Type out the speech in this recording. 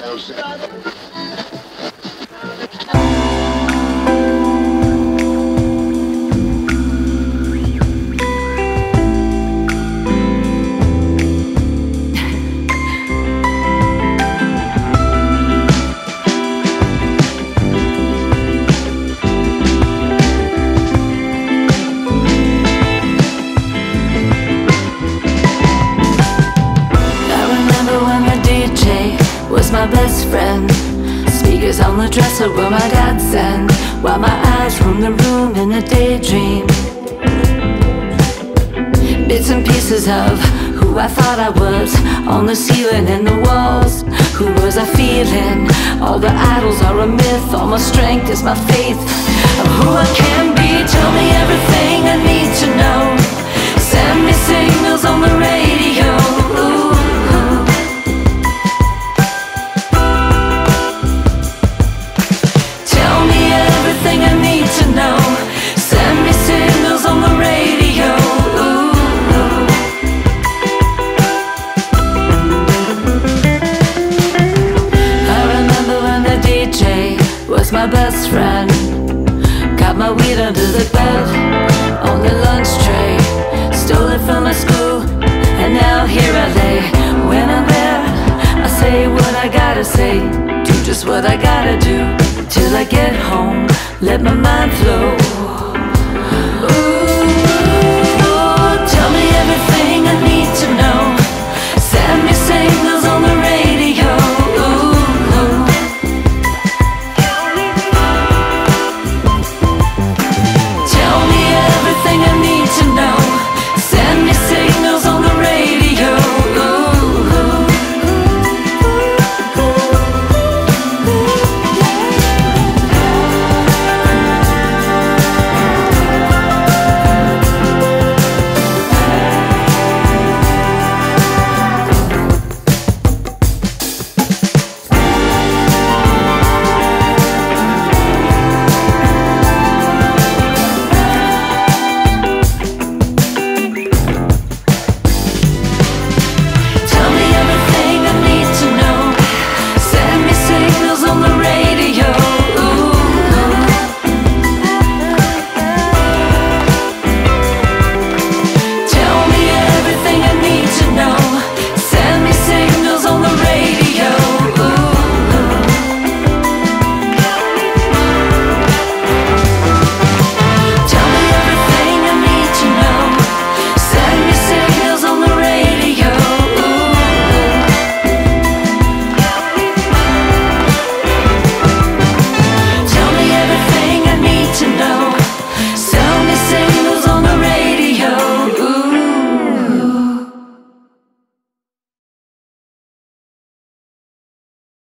My best friend, speakers on the dresser were my godsend, while my eyes roamed the room in a daydream. Bits and pieces of who I thought I was on the ceiling and the walls. Who was I feeling? All the idols are a myth. All my strength is my faith of who I can be. Tell me everything I need to know. Send me signals on the radio. Ooh. Everything I need to know. Send me signals on the radio. Ooh. I remember when the DJ was my best friend. Got my weed under the bed on the lunch tray. Stole it from my school, and now here I lay. When I'm there, I say what I gotta say. Do just what I gotta do till I get home. Let my mind flow.